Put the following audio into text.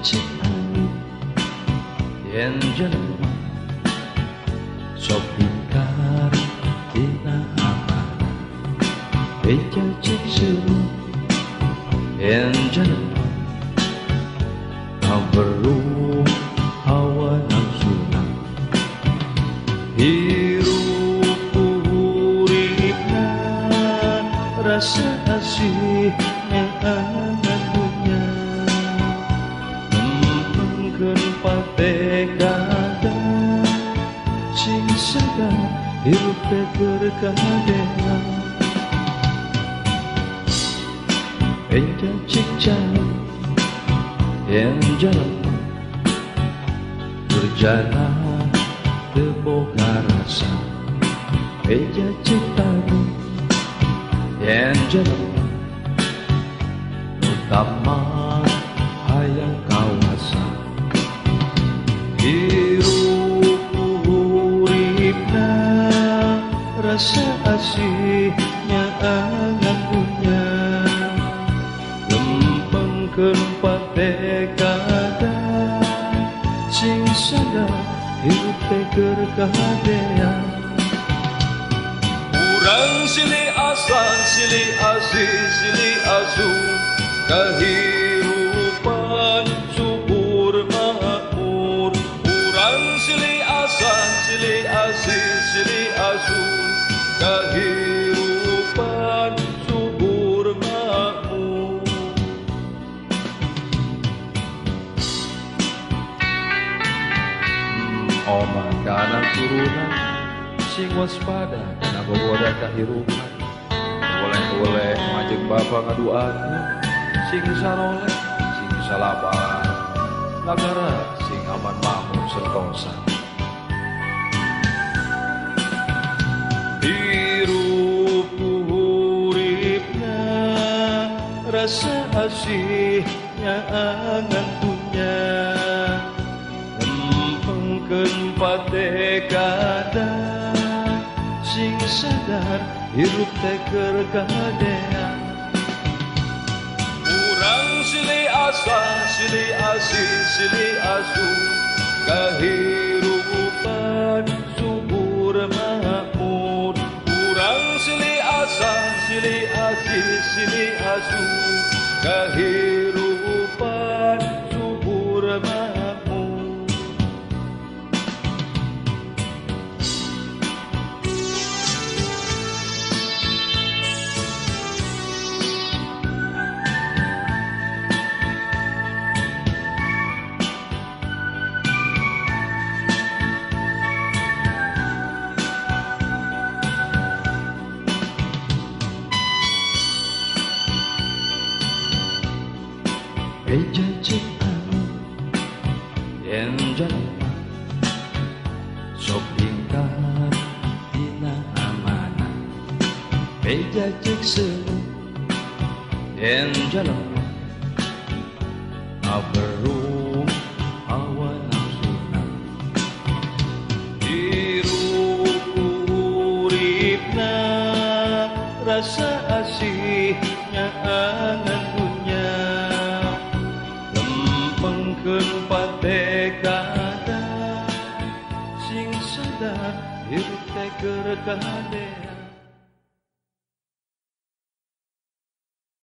cicit angin yen jelema sok ingkar dina amanah beja cik seru yen jelema beru hawa nafsuna hirup uripna rasa asih angan dunya mengkeun pate kada sing sadar hirup teh keur kadea beja cik jalan yang jalan berjalan teboga rasa beja ciptaku yang jalan utama hayang kawasan hirup uripna rasa asihnya angan punya lempengkeun pate kada sing sadar hirup teh keur kadea urang silih asa silih asih silih asu kahirupan subur makmur urang silih asa silih asih silih asu kahirupan subur makmur. Oma kana turunan sing waspada kana boboda kahirupan boleh majeng bapa ngaduakeun sing saroleh sing salabar nagara sing aman makmur sentosa hirup uripna rasa asihnya angan dunya lempengkeun pate kada sing sadar hirup teh keur kadea urang silih asa silih asih silih asu kahirupan subur makmur urang silih asa silih asih silih asu kahirupan subur makmur. Beja cik angin yen jelema sok ingkar dina amanah beja cik seru yen jelema aberum hawa nafsuna hirup uripna rasa asihnya angan punya lempengkeun pate kada sing sadar hirup teh keur kadea